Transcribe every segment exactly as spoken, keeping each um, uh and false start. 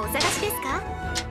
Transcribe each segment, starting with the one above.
かお探しですか？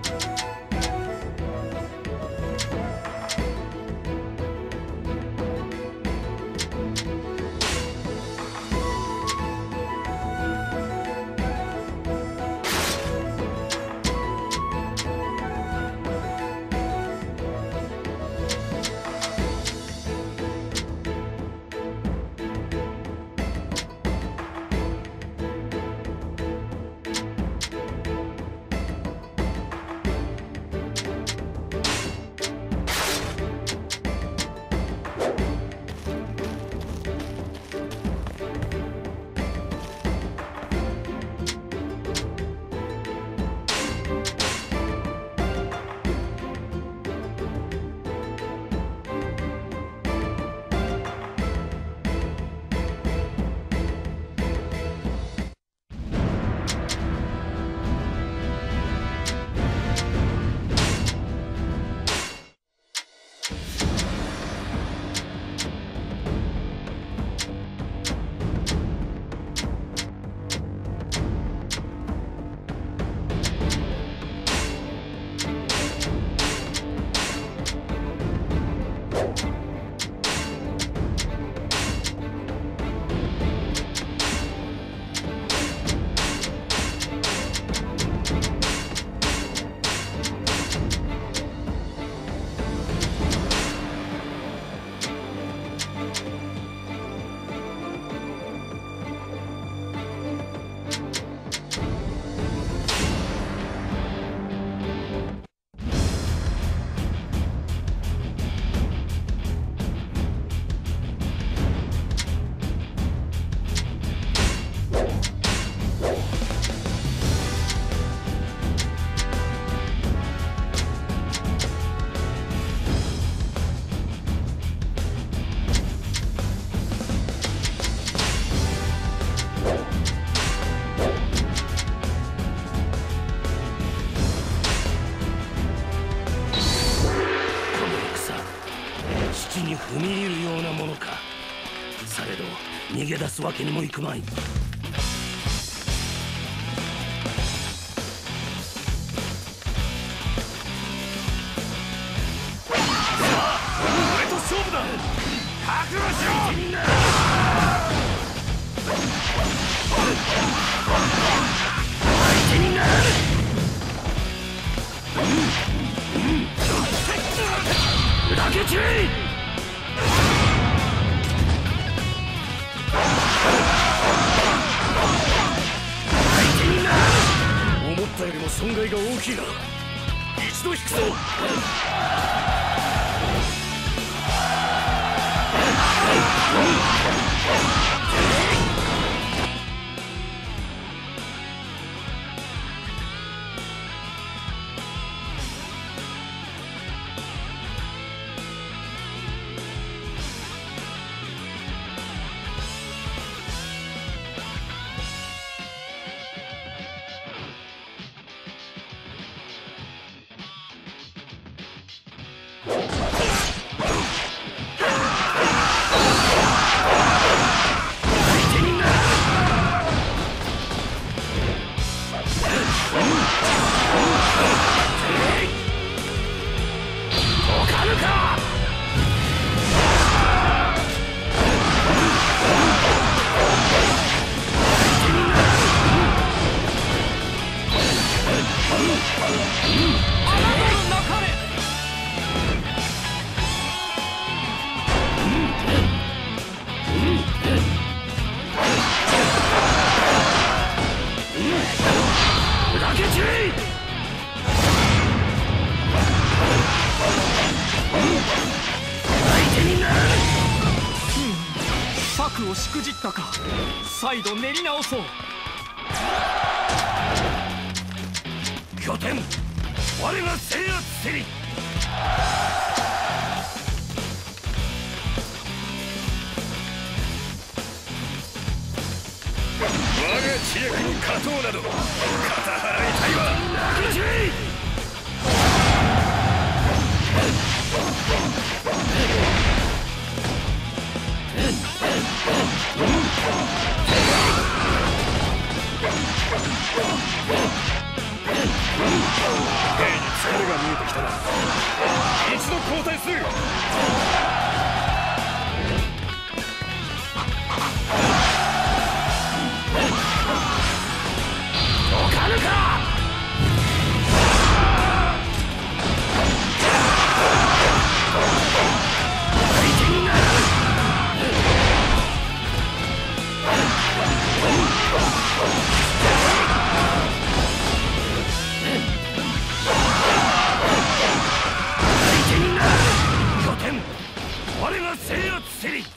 に踏み入るようなものか。されど逃げ出すわけにもいくまい。さあ俺と勝負だ。覚悟しろみんな。相手になる。砕け散れ。思ったよりも損害が大きいな。一度引くぞ。 策をしくじったか。再度練り直そう。 拠点我が制圧せり。我が知略に勝とうなど肩払いたいわ。投げ散れ。 兵に疲れが見えてきたら一度交代する。どかぬか。相手にならぬ。相手にならぬ。拠点我が制圧せり。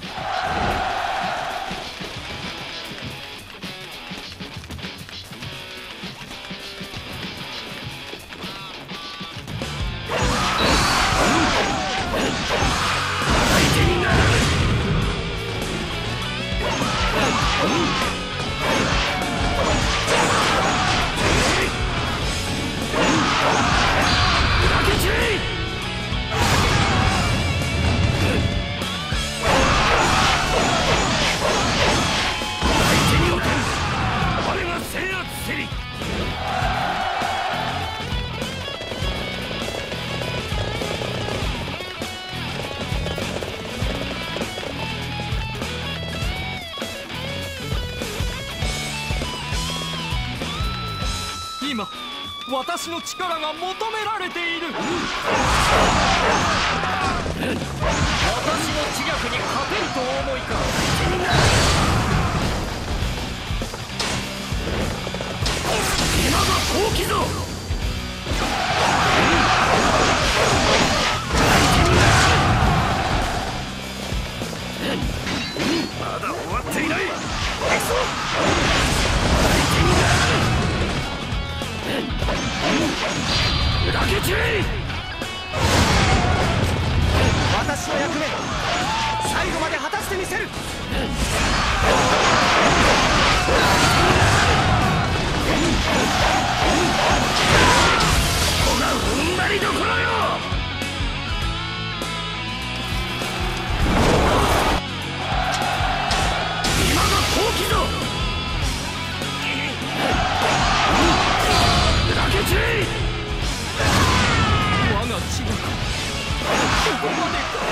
今私の力が求められている。私の知略に勝てるとお思いか。 今が好機ぞ。まだ終わっていない。行くぞ。砕け散れ。 私の役目最後まで果たしてみせる。 ここが踏ん張りどころよ。今が好機ぞ。砕け散れ。 我が知略ここまでか。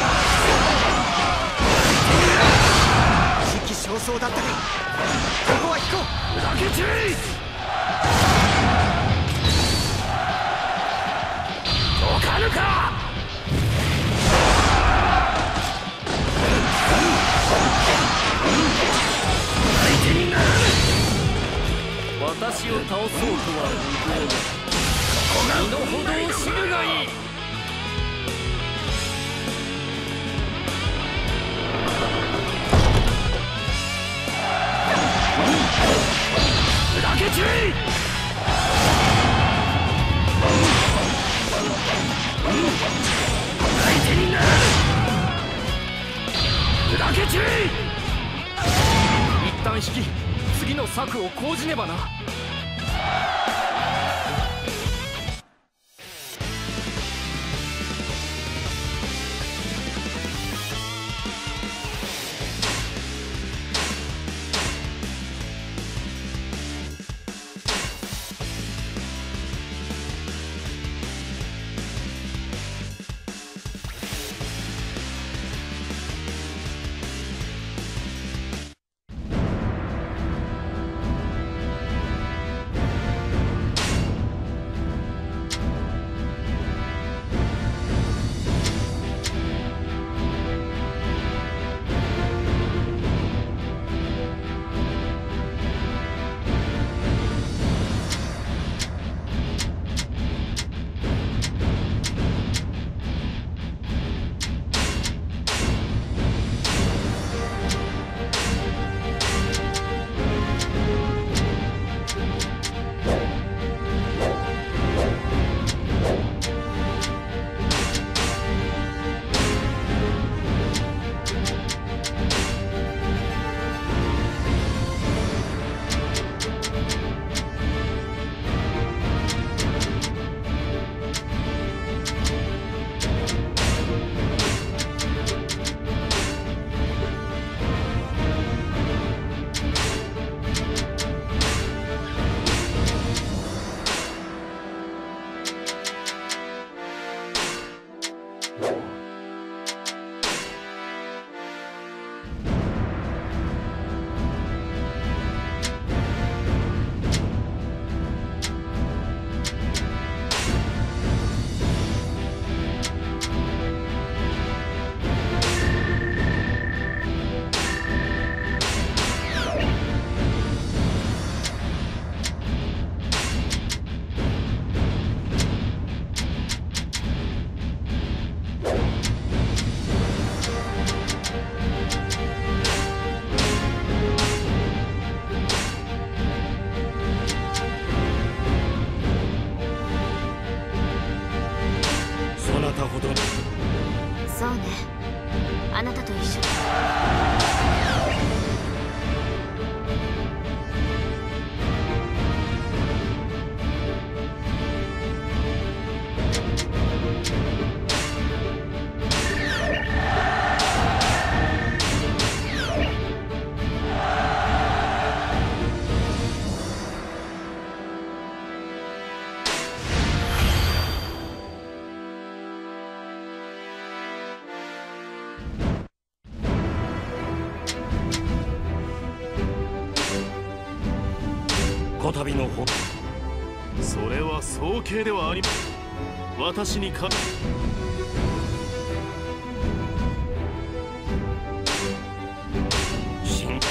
時期尚早だったがここは引こう。 砕け散れ。どかぬか。相手にならぬ。 私を倒そうとは無謀だ。身の程を知るがいい。 砕け散れ。相手にならぬ。砕け散れ。 一旦引き次の策を講じねばな。 とたびのほそれは早計ではあり私にか新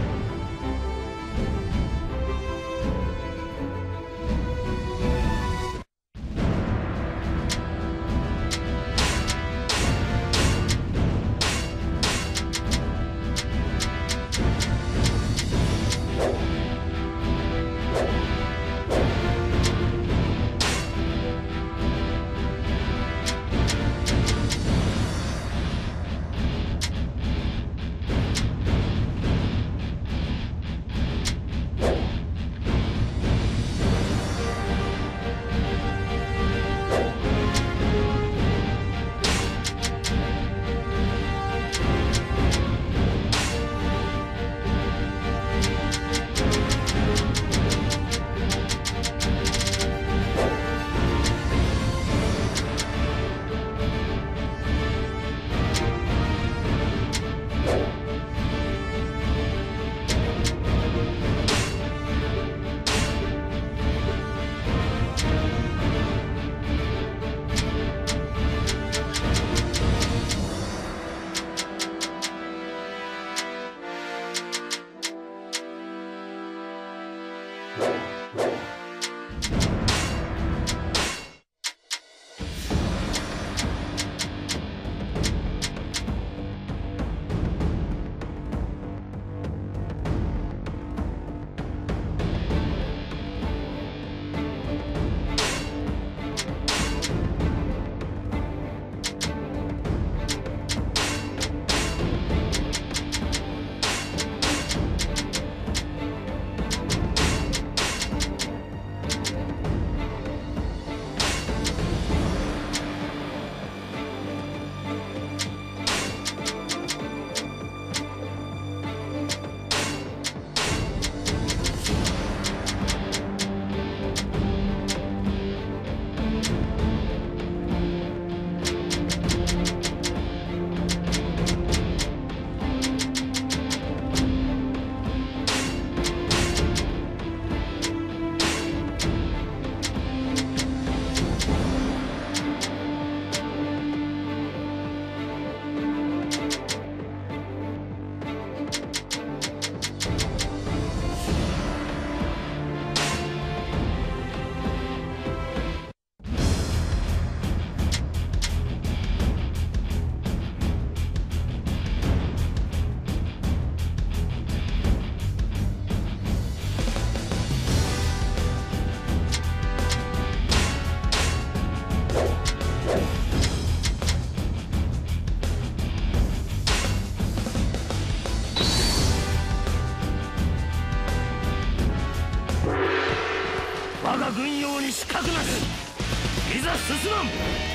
我が軍用に死角なし、いざ進まん。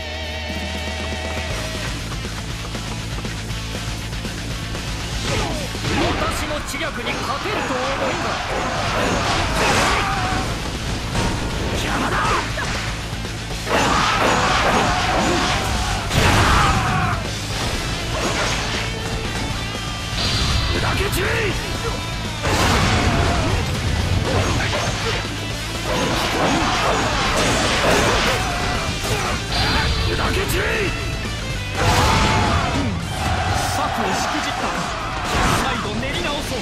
私の知略に勝てると思うか。 邪魔だ。砕け散れ。砕け散れ。 策をしくじったか。再度練り直そう。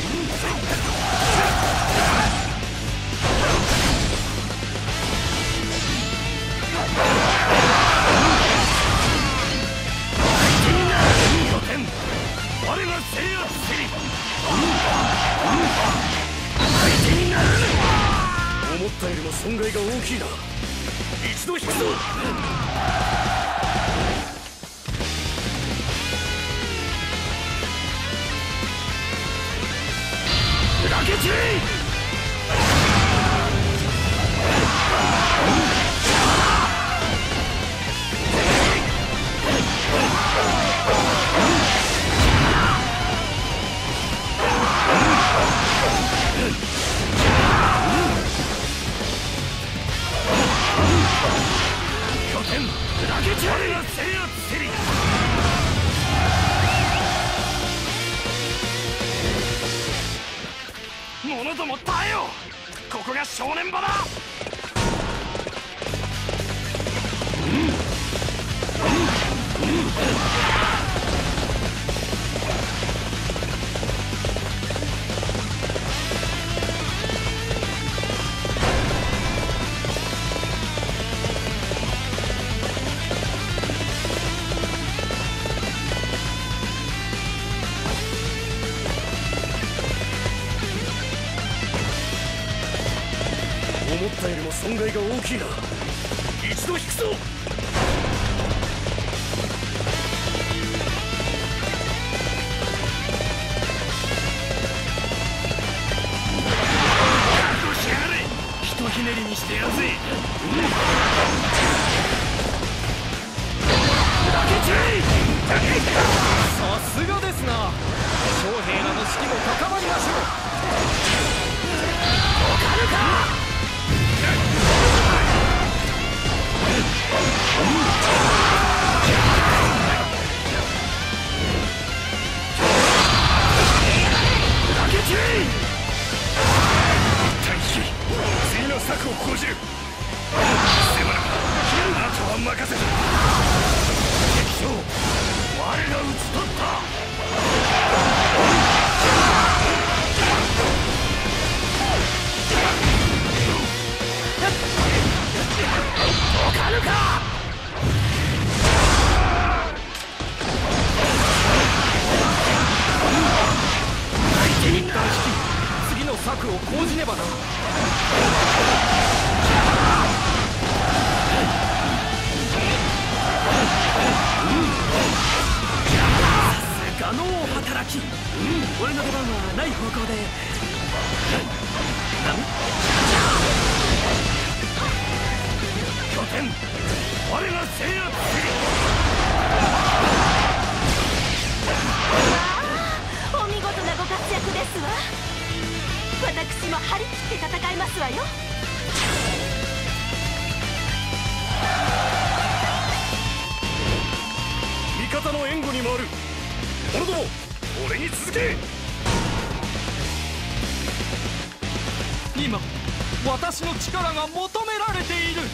拠点、我が制圧せり。相手にならぬ。思ったよりも損害が大きいな。一度引くぞ。砕け散れ。拠点、砕け散れ。我が制圧せり。者ども耐えよ。 ここが正念場だ。思ったよりも損害が大きいな。一度引くぞ。覚悟しやがれ。ひとひねりにしてやるぜ。 さすがですな。将兵らの士気も高まりましょう。 わかるか。次の策を講じる。せまらあとは任せた。敵将我が討ち取った。わかるか。 一旦引き次の策を講じねばな。さすがのお働き、うん、俺の出番はない方向で。 拠点我が制圧する。 お見事なご活躍ですわ。私も張り切って戦いますわよ。 味方の援護に回る。者ども俺に続け。 今私の力が求められている。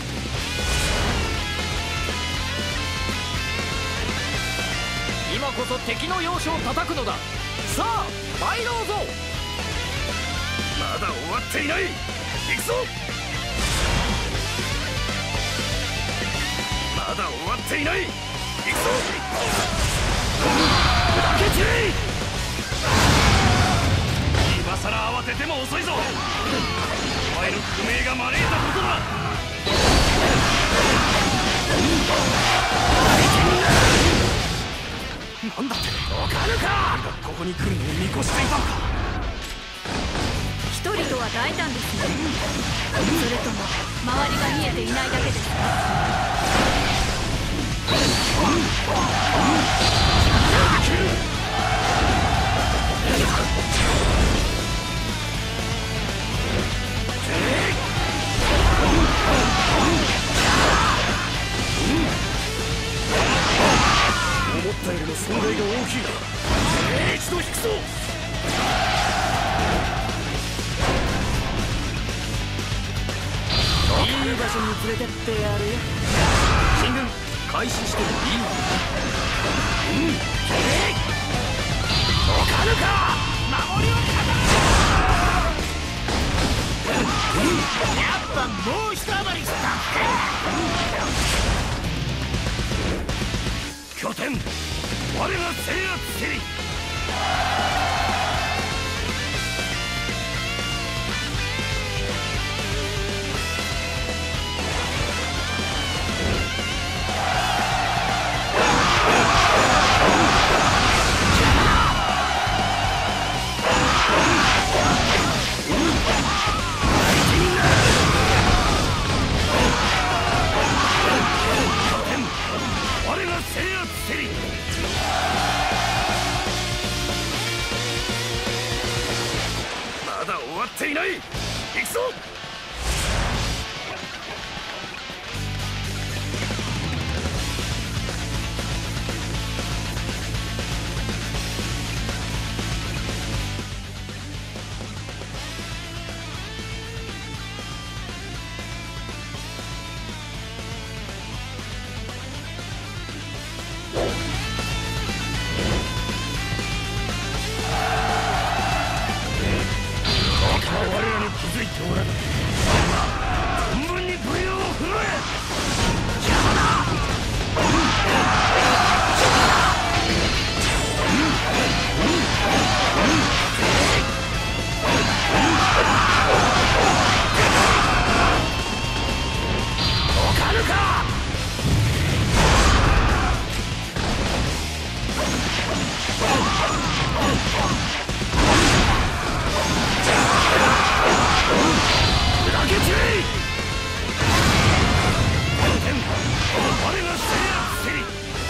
今こそ敵の要所を叩くのだ。さあ参ろうぞ。 まだ終わっていない。行くぞ。まだ終わっていない。行くぞ。砕け散れ。今さら慌てても遅いぞ。お前の不明が招いたことだ。なんだってわかるか。ここに来るのを見越していたのか。 一人とは大胆ですね。それとも周りが見えていないだけですか。 思ったよりも損害が大きいな。一度引くぞ。 いい場所に連れてってやるよ。進軍開始してもいいのか。 うん。わかるか。守りを固め。やっぱもう一暴りした。拠点我が制圧せり。まだ終わっていない。行くぞ。 上だ。存分に武勇を振るえ。邪魔だ。わかるか。砕け散れ。我が制圧せり。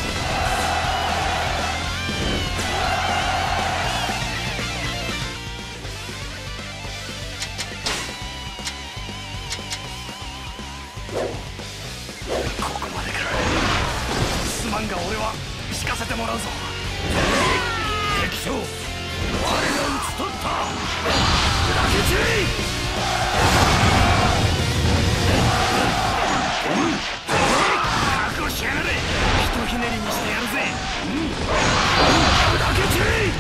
ここまでか。すまんが俺は引かせてもらうぞ。敵将、我が討ち取った。砕け散れ。覚悟しやがれ。ひとひねりにしてやるぜ。砕け散れ。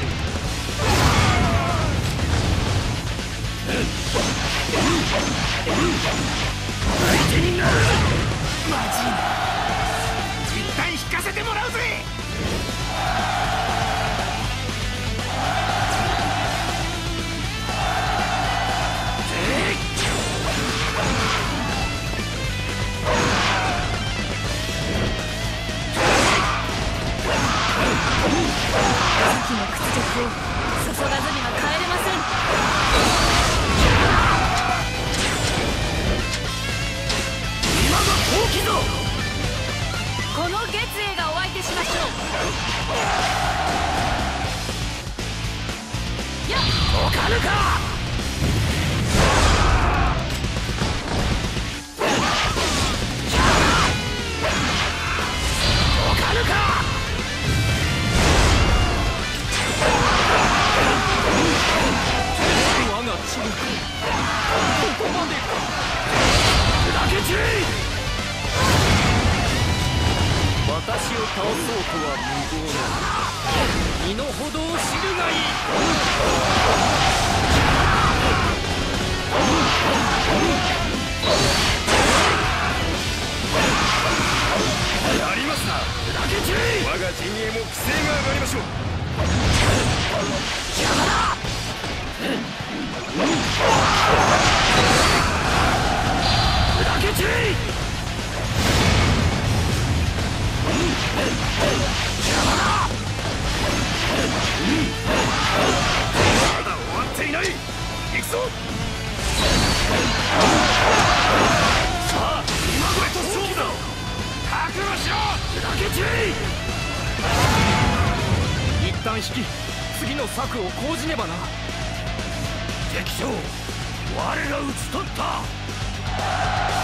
相手になる。マジな。一旦引かせてもらうぜ。 先の屈辱を注がずには帰れません。 今が好機ぞ。 この月影がお相手しましょう。やっ、 わかるか。わかるか。 我が血力ここまでか。 砕け散れ。 私を倒そうとは無謀な。身の程を知るがいい。 やりますな。砕け散れ。我が陣営も規制が上がりましょう。邪魔だ。砕け散れ。邪魔だ。まだ終わっていない。行くぞ。さあ、今これと勝負だ。覚悟しろ。砕け散れ。 一旦引き、次の策を講じねばな。 敵将、我が討ち取った。